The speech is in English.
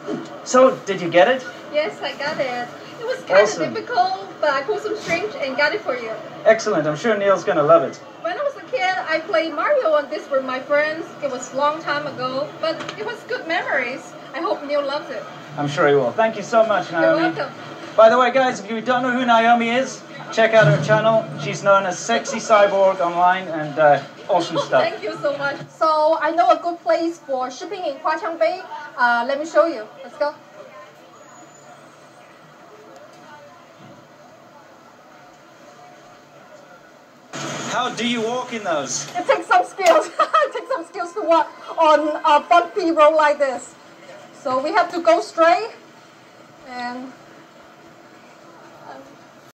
So, did you get it? Yes, I got it. It was kind of difficult, but I pulled some strings and got it for you. Excellent. I'm sure Neil's going to love it. When I was a kid, I played Mario on this with my friends. It was a long time ago, but it was good memories. I hope Neil loves it. I'm sure he will. Thank you so much, Naomi. You're welcome. By the way, guys, if you don't know who Naomi is, check out her channel. She's known as SexyCyborg online and awesome stuff. Thank you so much. So I know a good place for shipping in Huaqiang Bay. Let me show you. Let's go. How do you walk in those? It takes some skills. It takes some skills to walk on a bumpy road like this. So we have to go straight and